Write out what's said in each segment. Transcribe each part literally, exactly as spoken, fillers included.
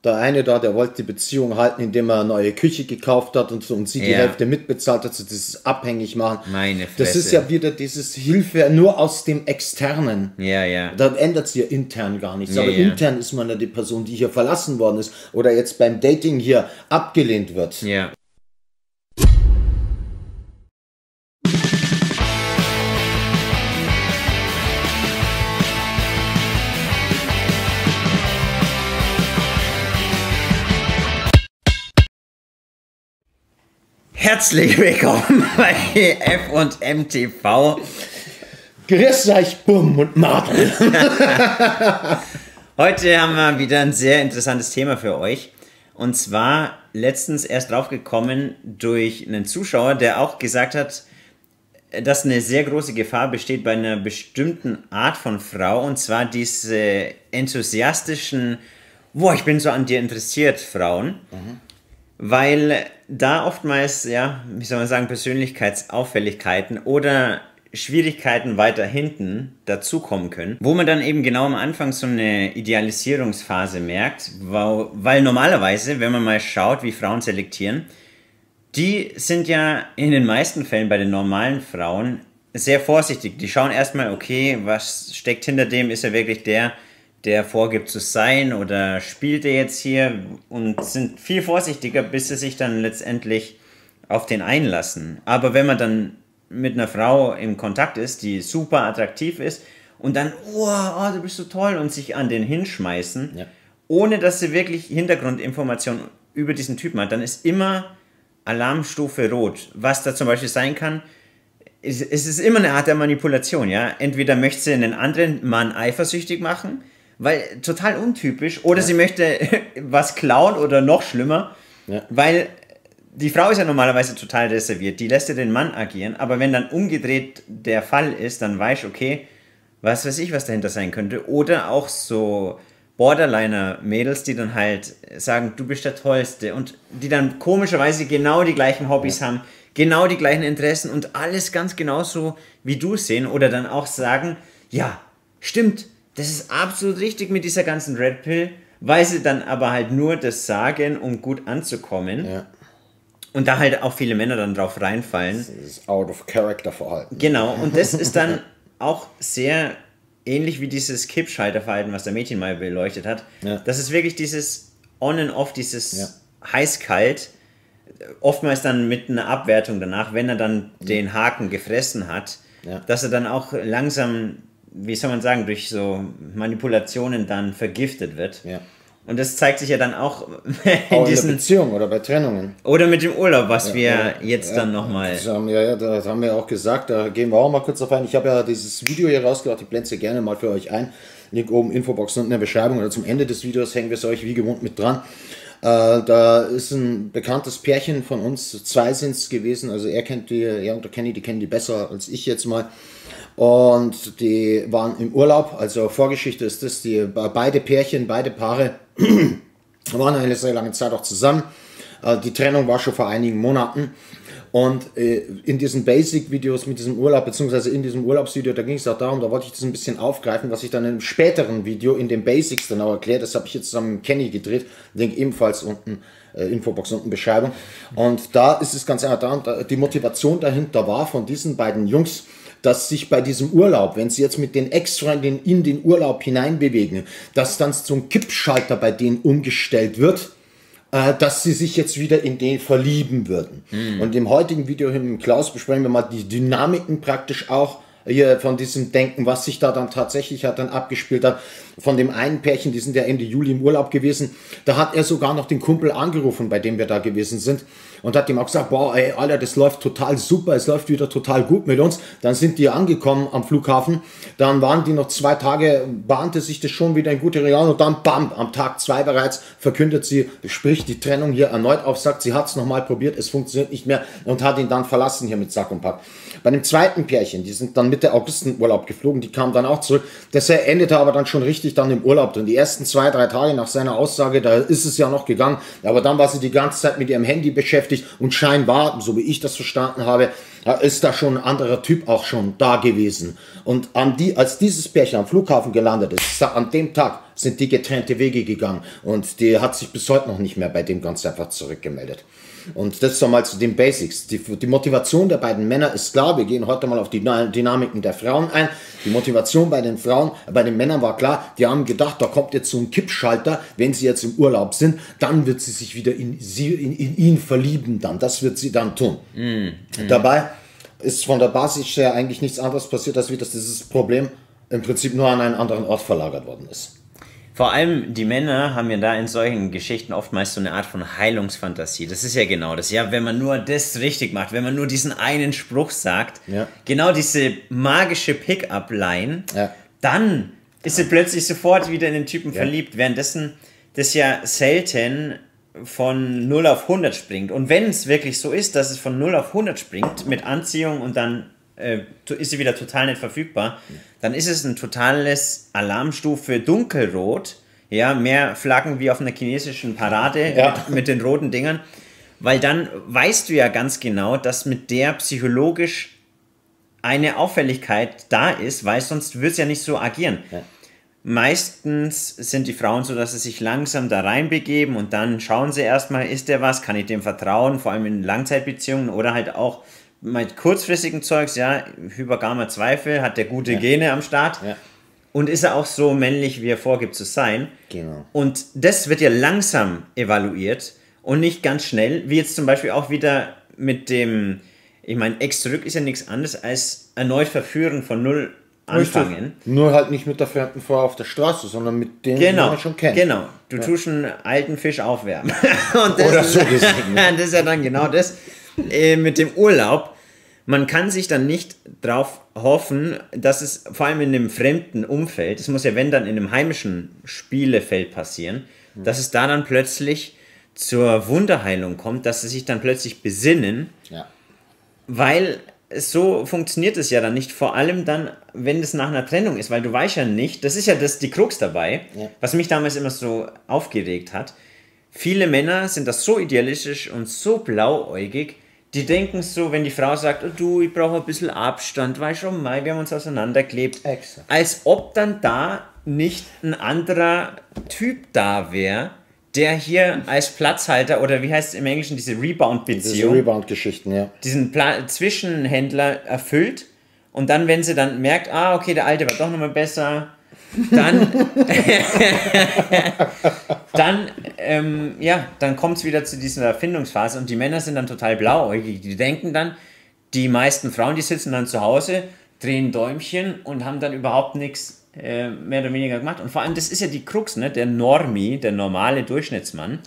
Der eine da, der wollte die Beziehung halten, indem er eine neue Küche gekauft hat und so und sie die Ja. Hälfte mitbezahlt hat, so dieses abhängig machen. Meine Fresse. Das ist ja wieder dieses Hilfe nur aus dem Externen. Ja, ja. Da ändert sich ja intern gar nichts. Ja, aber ja. intern ist man ja die Person, die hier verlassen worden ist oder jetzt beim Dating hier abgelehnt wird. Ja. Herzlich willkommen bei F und M T V. Grüß euch, Bumm und Martel. Heute haben wir wieder ein sehr interessantes Thema für euch. Und zwar letztens erst drauf gekommen durch einen Zuschauer, der auch gesagt hat, dass eine sehr große Gefahr besteht bei einer bestimmten Art von Frau. Und zwar diese enthusiastischen, boah, ich bin so an dir interessiert, Frauen. Mhm. Weil da oftmals, ja, wie soll man sagen, Persönlichkeitsauffälligkeiten oder Schwierigkeiten weiter hinten dazukommen können, wo man dann eben genau am Anfang so eine Idealisierungsphase merkt, weil, weil normalerweise, wenn man mal schaut, wie Frauen selektieren, die sind ja in den meisten Fällen bei den normalen Frauen sehr vorsichtig. Die schauen erstmal, okay, was steckt hinter dem, ist er wirklich der, der vorgibt zu sein oder spielt er jetzt hier, und sind viel vorsichtiger, bis sie sich dann letztendlich auf den einlassen. Aber wenn man dann mit einer Frau im Kontakt ist, die super attraktiv ist und dann, oh, oh du bist so toll, und sich an den hinschmeißen, ja, ohne dass sie wirklich Hintergrundinformationen über diesen Typen hat, dann ist immer Alarmstufe rot. Was da zum Beispiel sein kann, es ist immer eine Art der Manipulation. Ja? Entweder möchte sie einen anderen Mann eifersüchtig machen, weil total untypisch, oder ja, sie möchte was klauen oder noch schlimmer, ja, weil die Frau ist ja normalerweise total reserviert, die lässt ja den Mann agieren, aber wenn dann umgedreht der Fall ist, dann weiß ich, okay, was weiß ich, was dahinter sein könnte. Oder auch so Borderliner-Mädels, die dann halt sagen, du bist der Tollste, und die dann komischerweise genau die gleichen Hobbys ja haben, genau die gleichen Interessen und alles ganz genauso wie du sehen, oder dann auch sagen, ja, stimmt, das ist absolut richtig mit dieser ganzen Red Pill, weil sie dann aber halt nur das sagen, um gut anzukommen. Ja. Und da halt auch viele Männer dann drauf reinfallen. Das ist Out-of-Character-Verhalten. Genau, und das ist dann auch sehr ähnlich wie dieses Kippschalterverhalten, was der Mädchen mal beleuchtet hat. Ja. Das ist wirklich dieses On and Off, dieses ja, heiß-kalt, oftmals dann mit einer Abwertung danach, wenn er dann ja, den Haken gefressen hat, ja, dass er dann auch langsam, wie soll man sagen, durch so Manipulationen dann vergiftet wird. Ja. Und das zeigt sich ja dann auch in auch diesen in der Beziehung oder bei Trennungen. Oder mit dem Urlaub, was ja, wir ja, jetzt ja, dann nochmal... Ja, ja, das haben wir auch gesagt, da gehen wir auch mal kurz drauf ein. Ich habe ja dieses Video hier rausgebracht, ich blende es gerne mal für euch ein. Link oben, Infobox unten in der Beschreibung, oder zum Ende des Videos hängen wir es euch wie gewohnt mit dran. Äh, da ist ein bekanntes Pärchen von uns, zwei sind es gewesen, also er kennt die, er und der Kenny, die kennen die besser als ich jetzt mal. Und die waren im Urlaub, also Vorgeschichte ist das, die beide Pärchen, beide Paare waren eine sehr lange Zeit auch zusammen. Die Trennung war schon vor einigen Monaten. Und in diesen Basic-Videos mit diesem Urlaub, beziehungsweise in diesem Urlaubsvideo, da ging es auch darum, da wollte ich das ein bisschen aufgreifen, was ich dann in einem späteren Video in den Basics dann auch erklärt. Das habe ich jetzt zusammen mit Kenny gedreht, denke ebenfalls unten, äh, Infobox unten Beschreibung. Und da ist es ganz einfach da, die Motivation dahinter war von diesen beiden Jungs, dass sich bei diesem Urlaub, wenn sie jetzt mit den Ex-Freundinnen in den Urlaub hineinbewegen, dass dann zum Kippschalter bei denen umgestellt wird, äh, dass sie sich jetzt wieder in den verlieben würden. Mhm. Und im heutigen Video hier mit Klaus besprechen wir mal die Dynamiken praktisch auch hier von diesem Denken, was sich da dann tatsächlich hat dann abgespielt hat. Von dem einen Pärchen, die sind ja Ende Juli im Urlaub gewesen, da hat er sogar noch den Kumpel angerufen, bei dem wir da gewesen sind, und hat ihm auch gesagt, boah, ey, Alter, das läuft total super, es läuft wieder total gut mit uns. Dann sind die angekommen am Flughafen, dann waren die noch zwei Tage, bahnte sich das schon wieder in gute Region, und dann, bam, am Tag zwei bereits verkündet sie, sprich die Trennung hier erneut auf, sagt, sie hat es nochmal probiert, es funktioniert nicht mehr, und hat ihn dann verlassen hier mit Sack und Pack. Bei dem zweiten Pärchen, die sind dann Mitte August in Urlaub geflogen, die kamen dann auch zurück, das endete aber dann schon richtig dann im Urlaub drin. Die ersten zwei, drei Tage nach seiner Aussage, da ist es ja noch gegangen, aber dann war sie die ganze Zeit mit ihrem Handy beschäftigt, und scheinbar, so wie ich das verstanden habe, ist da schon ein anderer Typ auch schon da gewesen. Und an die, als dieses Pärchen am Flughafen gelandet ist, an dem Tag sind die getrennte Wege gegangen und die hat sich bis heute noch nicht mehr bei dem ganz einfach zurückgemeldet. Und das nochmal zu den Basics. Die, die Motivation der beiden Männer ist klar. Wir gehen heute mal auf die Dynamiken der Frauen ein. Die Motivation bei den Frauen, bei den Männern war klar. Die haben gedacht, da kommt jetzt so ein Kippschalter. Wenn sie jetzt im Urlaub sind, dann wird sie sich wieder in, sie, in, in ihn verlieben. Dann, das wird sie dann tun. Mm, mm. Dabei ist von der Basis her eigentlich nichts anderes passiert, als wie dass dieses Problem im Prinzip nur an einen anderen Ort verlagert worden ist. Vor allem die Männer haben ja da in solchen Geschichten oftmals so eine Art von Heilungsfantasie. Das ist ja genau das. Ja, wenn man nur das richtig macht, wenn man nur diesen einen Spruch sagt, ja. genau diese magische Pick-up-Line, ja. dann ist sie plötzlich sofort wieder in den Typen ja. verliebt. Währenddessen das ja selten von null auf hundert springt. Und wenn es wirklich so ist, dass es von null auf hundert springt mit Anziehung und dann äh, ist sie wieder total nicht verfügbar, dann ist es ein totales Alarmstufe dunkelrot, ja, mehr Flaggen wie auf einer chinesischen Parade ja. mit, mit den roten Dingern, weil dann weißt du ja ganz genau, dass mit der psychologisch eine Auffälligkeit da ist, weil sonst wird es ja nicht so agieren. Ja. Meistens sind die Frauen so, dass sie sich langsam da reinbegeben und dann schauen sie erstmal, ist der was, kann ich dem vertrauen, vor allem in Langzeitbeziehungen oder halt auch mit kurzfristigen Zeugs, ja, hypergamer Zweifel, hat der gute ja. Gene am Start ja. und ist er auch so männlich, wie er vorgibt zu sein. Genau. Und das wird ja langsam evaluiert und nicht ganz schnell, wie jetzt zum Beispiel auch wieder mit dem, ich meine, Ex zurück ist ja nichts anderes als erneut verführen von null anfangen. Nur halt nicht mit der fremden Frau auf der Straße, sondern mit denen, genau, die man schon kennt. Genau, du ja. tust einen alten Fisch aufwärmen. Und das Oder ist, so gesehen. Das ist ja dann genau das äh, mit dem Urlaub. Man kann sich dann nicht drauf hoffen, dass es vor allem in einem fremden Umfeld, es muss ja wenn dann in einem heimischen Spielefeld passieren, mhm. dass es da dann plötzlich zur Wunderheilung kommt, dass sie sich dann plötzlich besinnen, ja. weil so funktioniert es ja dann nicht, vor allem dann, wenn es nach einer Trennung ist, weil du weißt ja nicht, das ist ja das, die Krux dabei, ja. was mich damals immer so aufgeregt hat. Viele Männer sind das so idealistisch und so blauäugig, die denken so, wenn die Frau sagt, oh, du, ich brauche ein bisschen Abstand, weißt schon mal, wir haben uns auseinandergeklebt, Exakt. Als ob dann da nicht ein anderer Typ da wäre, der hier als Platzhalter, oder wie heißt es im Englischen, diese Rebound-Beziehung, diese Rebound-Geschichten, ja. diesen Pla- Zwischenhändler erfüllt und dann, wenn sie dann merkt, ah, okay, der Alte war doch nochmal besser, dann, dann, ähm, ja, dann kommt es wieder zu dieser Erfindungsphase und die Männer sind dann total blauäugig. Die denken dann, die meisten Frauen, die sitzen dann zu Hause, drehen Däumchen und haben dann überhaupt nichts äh, mehr oder weniger gemacht. Und vor allem, das ist ja die Krux, ne? Der Normie, der normale Durchschnittsmann,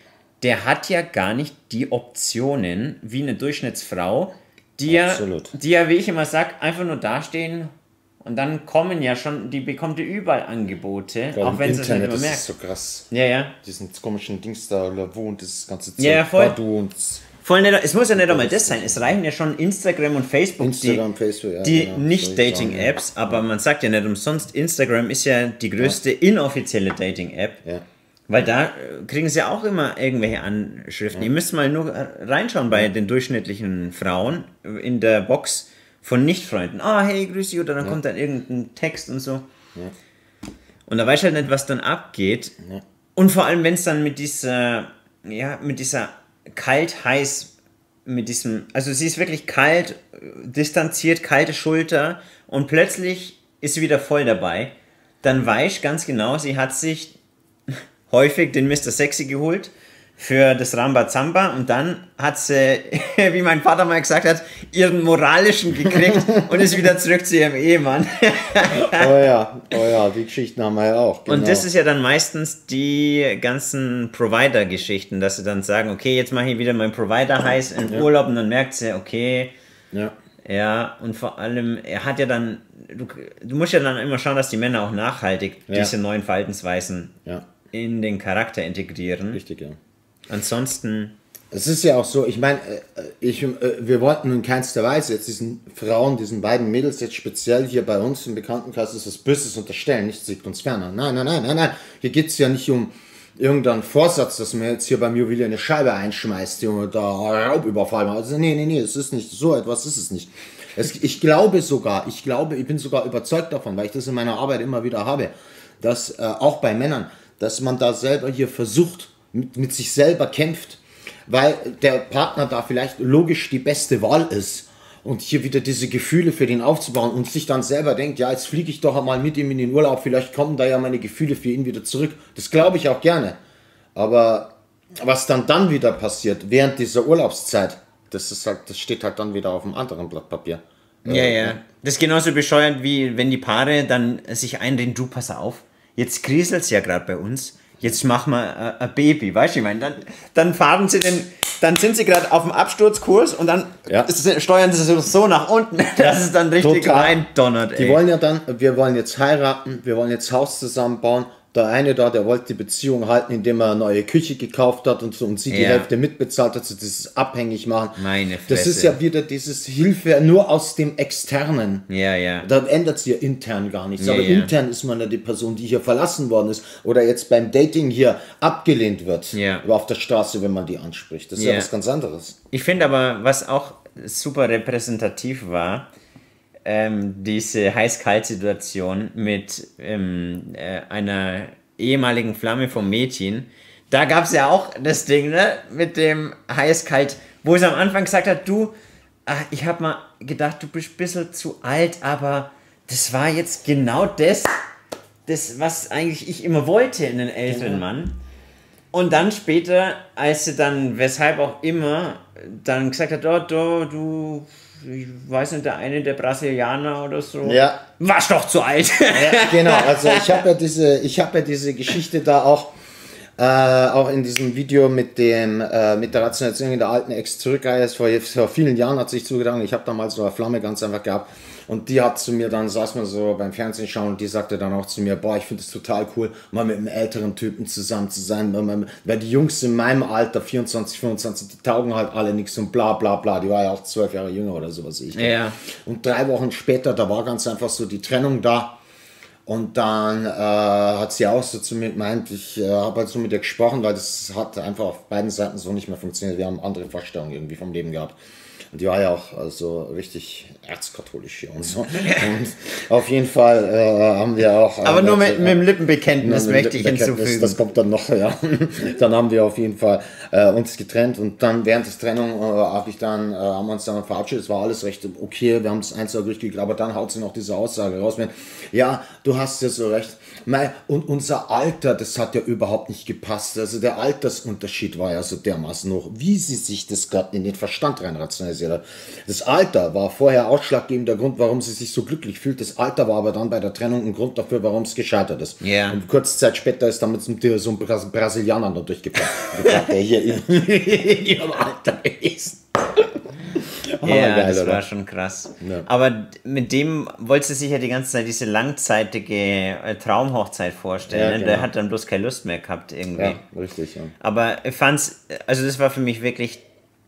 der hat ja gar nicht die Optionen wie eine Durchschnittsfrau, die ja, die ja, wie ich immer sage, einfach nur dastehen. Und dann kommen ja schon, die bekommt ihr überall Angebote, Gerade auch wenn sie es nicht immer das merkt. Das ist so krass. Ja, ja. Diesen komischen Dings da, Lavu und das ganze Zeug. Ja, ja, voll. Und voll nicht, es muss ja nicht einmal das sein. Es reichen ja schon Instagram und Facebook, Instagram, die, Facebook, ja, die genau, nicht Dating-Apps, ja. aber man sagt ja nicht umsonst, Instagram ist ja die größte ja. inoffizielle Dating-App. Ja. Weil da kriegen sie ja auch immer irgendwelche Anschriften. Ja. Ihr müsst mal nur reinschauen bei ja. den durchschnittlichen Frauen in der Box von Nicht-Freunden. Ah, oh, hey, grüß dich, oder dann ja. kommt dann irgendein Text und so. Ja. Und da weiß ich halt nicht, was dann abgeht. Ja. Und vor allem, wenn es dann mit dieser, ja, mit dieser kalt-heiß, mit diesem, also sie ist wirklich kalt, distanziert, kalte Schulter und plötzlich ist sie wieder voll dabei, dann weiß ich ganz genau, sie hat sich häufig den Mister Sexy geholt für das Rambazamba und dann hat sie, wie mein Vater mal gesagt hat, ihren moralischen gekriegt und ist wieder zurück zu ihrem Ehemann. Oh ja, oh ja, die Geschichten haben wir ja auch. Genau. Und das ist ja dann meistens die ganzen Provider-Geschichten, dass sie dann sagen, okay, jetzt mache ich wieder meinen Provider heiß im ja. Urlaub und dann merkt sie, okay, ja. ja, und vor allem, er hat ja dann, du, du musst ja dann immer schauen, dass die Männer auch nachhaltig ja. diese neuen Verhaltensweisen ja. in den Charakter integrieren. Richtig, ja. Ansonsten... Es ist ja auch so, ich meine, ich, wir wollten in keinster Weise jetzt diesen Frauen, diesen beiden Mädels jetzt speziell hier bei uns im Bekanntenkreis ist das Böses unterstellen, nichts liegt uns ferner. Nein, nein, nein, nein, nein. Hier geht es ja nicht um irgendeinen Vorsatz, dass man jetzt hier beim Juwelier eine Scheibe einschmeißt und da Raubüberfall macht. Also nee, nee, nee, es ist nicht so etwas, ist es nicht. Es, ich glaube sogar, ich glaube, ich bin sogar überzeugt davon, weil ich das in meiner Arbeit immer wieder habe, dass äh, auch bei Männern, dass man da selber hier versucht, mit, mit sich selber kämpft, weil der Partner da vielleicht logisch die beste Wahl ist und hier wieder diese Gefühle für den aufzubauen und sich dann selber denkt, ja, jetzt fliege ich doch einmal mit ihm in den Urlaub, vielleicht kommen da ja meine Gefühle für ihn wieder zurück. Das glaube ich auch gerne. Aber was dann dann wieder passiert, während dieser Urlaubszeit, das ist halt, das steht halt dann wieder auf einem anderen Blatt Papier. Ja, äh, ja. Das ist genauso bescheuert, wie wenn die Paare dann sich einreden, du, pass auf, jetzt kriselt es ja gerade bei uns, jetzt machen wir ein Baby, weißt du, ich meine, dann, dann fahren sie den, dann sind sie gerade auf dem Absturzkurs und dann ja. steuern sie so nach unten, dass es dann richtig Total. reindonnert. Ey. Die wollen ja dann, wir wollen jetzt heiraten, wir wollen jetzt Haus zusammenbauen. Der eine da, der wollte die Beziehung halten, indem er eine neue Küche gekauft hat und so und sie die ja. Hälfte mitbezahlt hat, so dieses abhängig machen. Meine Fresse. Das ist ja wieder dieses Hilfe nur aus dem Externen. Ja, ja. Da ändert sich ja intern gar nichts. Ja, aber ja. intern ist man ja die Person, die hier verlassen worden ist oder jetzt beim Dating hier abgelehnt wird. Ja. Auf der Straße, wenn man die anspricht. Das ist ja, ja was ganz anderes. Ich finde aber, was auch super repräsentativ war, Ähm, diese Heiß-Kalt-Situation mit ähm, äh, einer ehemaligen Flamme vom Mädchen. Da gab es ja auch das Ding, ne, mit dem Heiß-Kalt, wo es am Anfang gesagt hat, du, ach, ich habe mal gedacht, du bist ein bisschen zu alt, aber das war jetzt genau das, das, was eigentlich ich immer wollte in einen älteren Genau. Mann. Und dann später, als sie dann, weshalb auch immer, dann gesagt hat, oh, du, du ich weiß nicht, der eine, der Brasilianer oder so, Ja. warst doch zu alt. Ja, genau, also ich habe ja diese, ich habe ja diese Geschichte da auch, äh, auch in diesem Video mit dem, äh, mit der Rationalisierung der alten Ex zurückgereiht. Vor, vor vielen Jahren hat sich zugetragen. Ich habe damals so eine Flamme ganz einfach gehabt. Und die hat zu mir dann, saß man so beim Fernsehen schauen und die sagte dann auch zu mir, boah, ich finde es total cool, mal mit einem älteren Typen zusammen zu sein, weil die Jungs in meinem Alter, vierundzwanzig, fünfundzwanzig, die taugen halt alle nichts und bla bla bla, die war ja auch zwölf Jahre jünger oder sowas. Ich Ja. Und drei Wochen später, da war ganz einfach so die Trennung da und dann äh, hat sie auch so zu mir gemeint, ich äh, habe halt so mit ihr gesprochen, weil das hat einfach auf beiden Seiten so nicht mehr funktioniert, wir haben andere Vorstellungen irgendwie vom Leben gehabt. Und die war ja auch also richtig erzkatholisch hier und so. Und auf jeden Fall äh, haben wir auch... Aber äh, nur mit, äh, mit dem Lippenbekenntnis mit möchte ich Lippenbekenntnis, hinzufügen. Das kommt dann noch, ja. Dann haben wir auf jeden Fall äh, uns getrennt und dann während des Trennung äh, habe ich dann, äh, haben wir uns dann verabschiedet. Es war alles recht okay, wir haben das eins durchgekriegt, aber dann haut sie noch diese Aussage raus mit, ja, du hast ja so recht. Und unser Alter, das hat ja überhaupt nicht gepasst. Also der Altersunterschied war ja so dermaßen hoch, wie sie sich das gerade in den Verstand rein rationalisiert hat. Das Alter war vorher ausschlaggebender Grund, warum sie sich so glücklich fühlt. Das Alter war aber dann bei der Trennung ein Grund dafür, warum es gescheitert ist. Ja. Und kurze Zeit später ist damit so ein Bras Brasilianer noch durchgebracht. Der hier in ihrem Alter ist. Ja, geil, das oder? war schon krass. Ja. Aber mit dem wolltest du sich ja die ganze Zeit diese langzeitige äh, Traumhochzeit vorstellen. Ja, ne? genau. Der hat dann bloß keine Lust mehr gehabt irgendwie. Ja, richtig, ja. Aber ich fand's, also das war für mich wirklich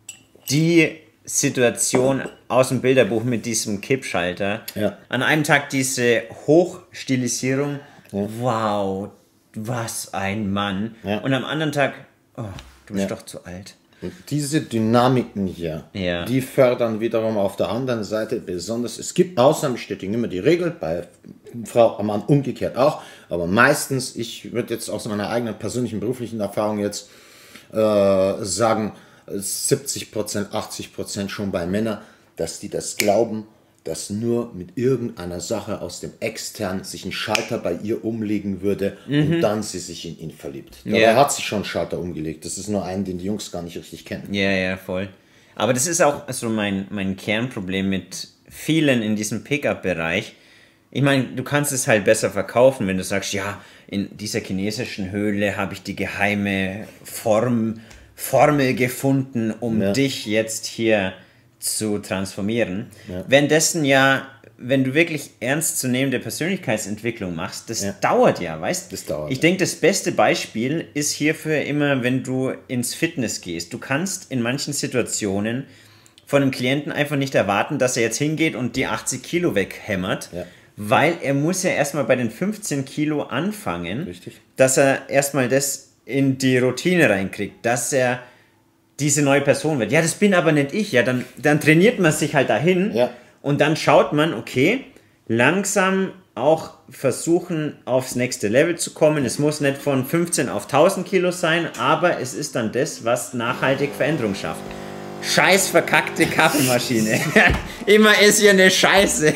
die Situation aus dem Bilderbuch mit diesem Kippschalter. Ja. An einem Tag diese Hochstilisierung. Wow, was ein Mann. Ja. Und am anderen Tag, oh, du bist Ja. doch zu alt. Und diese Dynamiken hier, Ja. die fördern wiederum auf der anderen Seite besonders, es gibt Ausnahmen, bestätigen immer die Regel, bei Frau, Mann umgekehrt auch, aber meistens, ich würde jetzt aus meiner eigenen persönlichen beruflichen Erfahrung jetzt äh, sagen, siebzig Prozent, achtzig Prozent schon bei Männern, dass die das glauben, dass nur mit irgendeiner Sache aus dem Extern sich ein Schalter bei ihr umlegen würde und dann sie sich in ihn verliebt. Dabei Ja. hat sich schon ein Schalter umgelegt. Das ist nur einen, den die Jungs gar nicht richtig kennen. Ja, ja, voll. Aber das ist auch so mein, mein Kernproblem mit vielen in diesem Pickup-Bereich. Ich meine, du kannst es halt besser verkaufen, wenn du sagst, ja, in dieser chinesischen Höhle habe ich die geheime Form, Formel gefunden, um Ja. dich jetzt hier zu transformieren. Ja. Währenddessen ja, wenn du wirklich ernstzunehmende Persönlichkeitsentwicklung machst, das Ja. dauert ja, weißt du? Das dauert, Ich ja. denke, das beste Beispiel ist hierfür immer, wenn du ins Fitness gehst. Du kannst in manchen Situationen von einem Klienten einfach nicht erwarten, dass er jetzt hingeht und die achtzig Kilo weghämmert, Ja. weil er muss ja erstmal bei den fünfzehn Kilo anfangen, Richtig. dass er erstmal das in die Routine reinkriegt, dass er diese neue Person wird. Ja, das bin aber nicht ich. Ja, dann, dann trainiert man sich halt dahin Ja. und dann schaut man, okay, langsam auch versuchen, aufs nächste Level zu kommen. Es muss nicht von fünfzehn auf tausend Kilo sein, aber es ist dann das, was nachhaltig Veränderung schafft. Scheiß verkackte Kaffeemaschine. Immer ist hier eine Scheiße.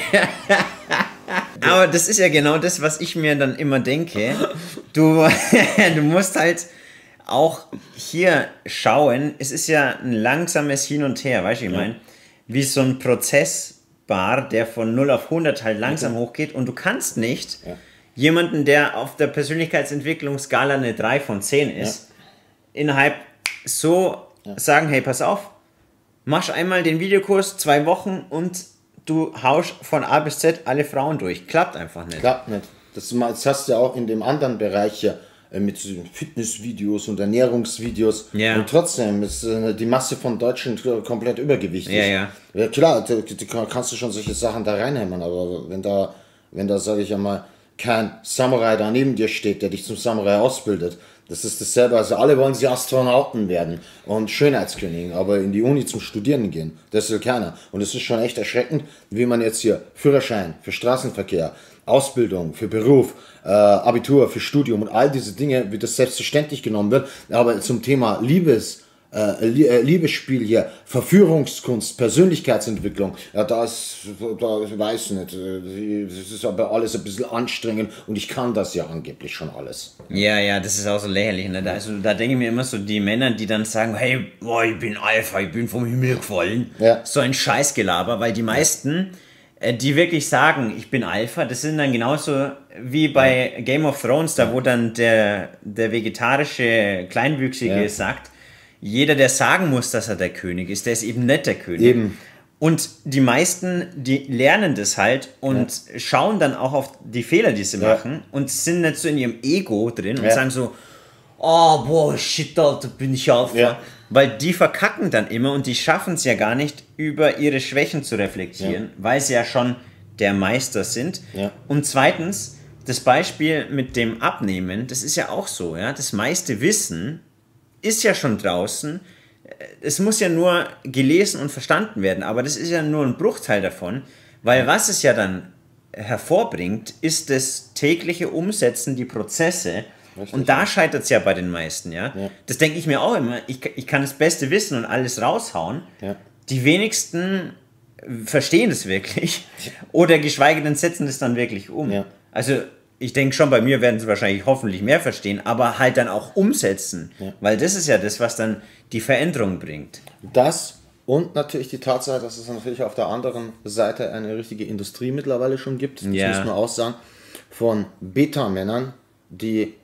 Aber das ist ja genau das, was ich mir dann immer denke. Du, du musst halt auch hier schauen, es ist ja ein langsames Hin und Her, weißt du, ich meine, wie so ein Prozessbar, der von null auf hundert halt langsam okay. hochgeht und du kannst nicht ja. jemanden, der auf der Persönlichkeitsentwicklungsskala eine drei von zehn ist, ja. innerhalb so ja. sagen, hey, pass auf, machst einmal den Videokurs, zwei Wochen und du haust von A bis Z alle Frauen durch. Klappt einfach nicht. Klappt nicht. Das, das hast du ja auch in dem anderen Bereich hier äh, mit Fitnessvideos und Ernährungsvideos. Ja. Und trotzdem ist äh, die Masse von Deutschen komplett übergewichtig. Ja, ja. Ja klar, du, du kannst du schon solche Sachen da reinhämmern, aber wenn da, wenn da, sage ich einmal, kein Samurai da neben dir steht, der dich zum Samurai ausbildet, das ist dasselbe, also alle wollen sie Astronauten werden und Schönheitskönigin, aber in die Uni zum Studieren gehen, das will keiner. Und es ist schon echt erschreckend, wie man jetzt hier Führerschein für Straßenverkehr, Ausbildung für Beruf, äh, Abitur für Studium und all diese Dinge, wie das selbstverständlich genommen wird, aber zum Thema Liebes, äh, Liebesspiel hier, Verführungskunst, Persönlichkeitsentwicklung, ja, das, da weiß ich nicht, das ist aber alles ein bisschen anstrengend und ich kann das ja angeblich schon alles. Ja, ja, das ist auch so lächerlich, ne? Da, also, da denke ich mir immer so, die Männer, die dann sagen, hey, boah, ich bin Alpha, ich bin vom Himmel gefallen, ja. so ein Scheißgelaber, weil die meisten, äh, die wirklich sagen, ich bin Alpha, das sind dann genauso wie bei Game of Thrones, da wo dann der, der vegetarische Kleinwüchsige ja. sagt, jeder, der sagen muss, dass er der König ist, der ist eben nicht der König. Eben. Und die meisten, die lernen das halt und ja. schauen dann auch auf die Fehler, die sie ja. machen und sind nicht so in ihrem Ego drin ja. und sagen so, oh, boah, shit, Alter, bin ich Alpha. Ja. Weil die verkacken dann immer und die schaffen es ja gar nicht, über ihre Schwächen zu reflektieren, ja. weil sie ja schon der Meister sind. Ja. Und zweitens, das Beispiel mit dem Abnehmen, das ist ja auch so, ja, das meiste Wissen ist ja schon draußen, es muss ja nur gelesen und verstanden werden, aber das ist ja nur ein Bruchteil davon, weil was es ja dann hervorbringt, ist das tägliche Umsetzen, die Prozesse. Richtig. Und da scheitert es ja bei den meisten, ja. ja. Das denke ich mir auch immer, ich, ich kann das Beste wissen und alles raushauen. Ja. Die wenigsten verstehen das wirklich oder geschweige denn setzen das dann wirklich um. Ja. Also ich denke schon, bei mir werden sie wahrscheinlich hoffentlich mehr verstehen, aber halt dann auch umsetzen, ja. weil das ist ja das, was dann die Veränderung bringt. Das und natürlich die Tatsache, dass es natürlich auf der anderen Seite eine richtige Industrie mittlerweile schon gibt, das ja. muss man auch sagen, von Beta-Männern, die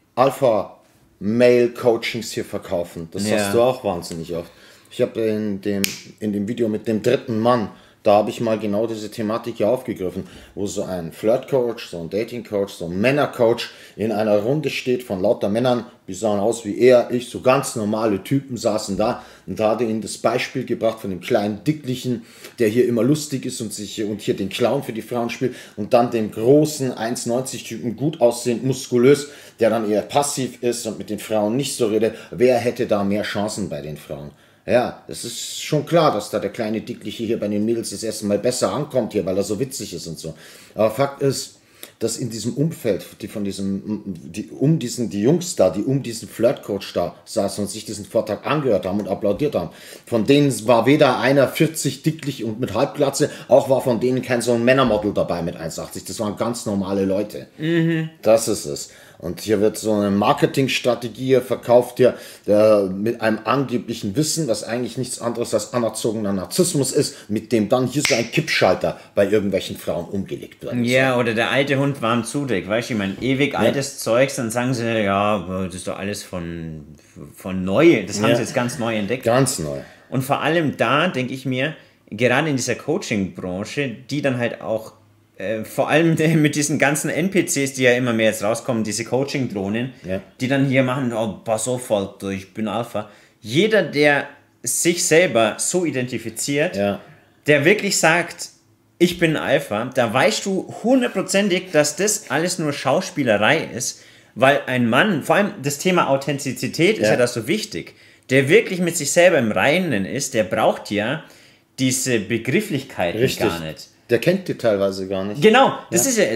Alpha-Male-Coachings hier verkaufen. Das ja. hast du auch wahnsinnig oft. Ich habe in dem, in dem Video mit dem dritten Mann, da habe ich mal genau diese Thematik hier aufgegriffen, wo so ein Flirt-Coach, so ein Dating-Coach, so ein Männer-Coach in einer Runde steht von lauter Männern, die sahen aus wie er, ich, so ganz normale Typen saßen da und da hat er ihnen das Beispiel gebracht von dem kleinen Dicklichen, der hier immer lustig ist und sich und hier den Clown für die Frauen spielt und dann dem großen eins neunzig Typen, gut aussehend, muskulös, der dann eher passiv ist und mit den Frauen nicht so redet. Wer hätte da mehr Chancen bei den Frauen? Ja, es ist schon klar, dass da der kleine Dickliche hier bei den Mädels das erste Mal besser ankommt hier, weil er so witzig ist und so. Aber Fakt ist, dass in diesem Umfeld, die von diesem, die um diesen, die Jungs da, die um diesen Flirtcoach da saßen und sich diesen Vortrag angehört haben und applaudiert haben, von denen war weder einer vierzig dicklich und mit Halbglatze, auch war von denen kein so ein Männermodel dabei mit eins achtzig. Das waren ganz normale Leute. Mhm. Das ist es. Und hier wird so eine Marketingstrategie verkauft, hier, der mit einem angeblichen Wissen, was eigentlich nichts anderes als anerzogener Narzissmus ist, mit dem dann hier so ein Kippschalter bei irgendwelchen Frauen umgelegt wird. Ja, oder der alte Hund warm zudeckt, weißt du, ich meine, ewig ja. altes Zeugs, dann sagen sie, ja, das ist doch alles von, von neu, das haben ja. sie jetzt ganz neu entdeckt. Ganz neu. Und vor allem da, denke ich mir, gerade in dieser Coaching-Branche, die dann halt auch Äh, vor allem mit diesen ganzen N P Cs, die ja immer mehr jetzt rauskommen, diese Coaching-Drohnen, ja. die dann hier machen, oh, pass auf, Alter, ich bin Alpha. Jeder, der sich selber so identifiziert, ja. der wirklich sagt, ich bin Alpha, da weißt du hundertprozentig, dass das alles nur Schauspielerei ist, weil ein Mann, vor allem das Thema Authentizität ja. ist ja das so wichtig, der wirklich mit sich selber im Reinen ist, der braucht ja diese Begrifflichkeiten Richtig. gar nicht. Der kennt die teilweise gar nicht. Genau, das ja. ist ja es.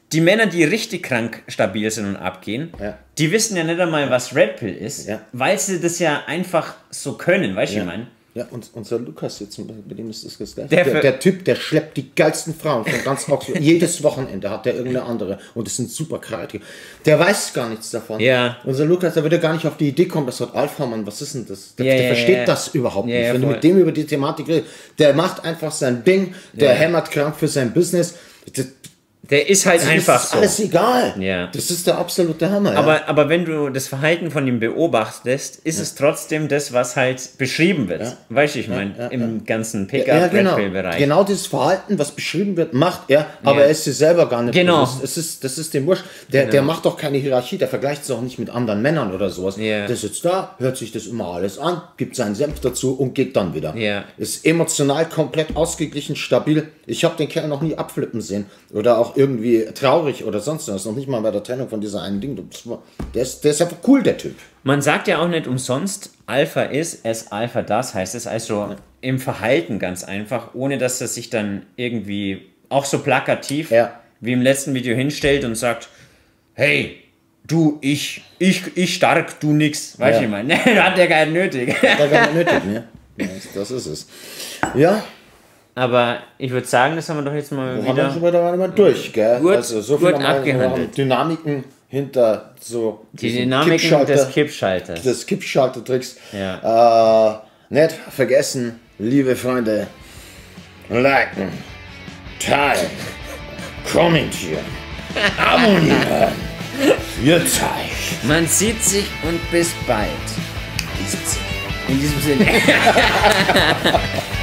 die Männer, die richtig krank stabil sind und abgehen, Ja. die wissen ja nicht einmal, was Red Pill ist, Ja. weil sie das ja einfach so können, weißt du, Ja. ich meine? Ja, und unser Lukas jetzt, bei dem ist das das Gleiche. Der Der, für- der, Typ, der schleppt die geilsten Frauen von ganz Oxford. Jedes Wochenende hat der irgendeine andere. Und das sind super Charaktere. Der weiß gar nichts davon. Ja. Unser Lukas, der würde gar nicht auf die Idee kommen, das hat Alpha, Mann, was ist denn das? Der, Ja, der ja, versteht ja. das überhaupt Ja, nicht. ja, Wenn du voll. mit dem über die Thematik redest, der macht einfach sein Ding, der Ja. hämmert krank für sein Business. Das, Der ist halt das einfach ist so. alles egal. Ja. Das ist der absolute Hammer. ja. Aber, aber wenn du das Verhalten von ihm beobachtest, ist es trotzdem das, was halt beschrieben wird. Ja. Weißt du, ich meine, ja, im ganzen Ja, genau. Pickup-Red-Pill-Bereich. Genau dieses Verhalten, was beschrieben wird, macht er, aber Ja. er ist sich selber gar nicht Genau. bewusst. Es ist, das ist dem wurscht. Der, der macht doch keine Hierarchie, der vergleicht es auch nicht mit anderen Männern oder sowas. Ja. Der sitzt da, hört sich das immer alles an, gibt seinen Senf dazu und geht dann wieder. Ja. Ist emotional komplett ausgeglichen, stabil. Ich habe den Kerl noch nie abflippen sehen oder auch irgendwie traurig oder sonst was. Noch nicht mal bei der Trennung von dieser einen Ding. Das war- Der ist, der ist einfach cool, der Typ. Man sagt ja auch nicht umsonst, Alpha ist, es Alpha das, heißt es also im Verhalten ganz einfach, ohne dass er sich dann irgendwie auch so plakativ Ja. wie im letzten Video hinstellt und sagt, hey, du, ich, ich, ich stark, du nix. Weißt du, Ja. ich meine, hat der gar nicht nötig. Hat er gar nicht nötig, ne? Ja, das ist es. Ja, Aber ich würde sagen, das haben wir doch jetzt mal haben wir wieder... schon wieder mal durch, gell? Gut- also so gut viel haben wir- abgehandelt. wir haben Dynamiken hinter so Die diesen Dynamiken Kippschalter- des Kippschalters. des Kippschalter-Tricks. Ja. Äh, nicht vergessen, liebe Freunde, liken, teilen, kommentieren, abonnieren. Für euch. Man sieht sich und bis bald. In diesem Sinne. In diesem Sinne.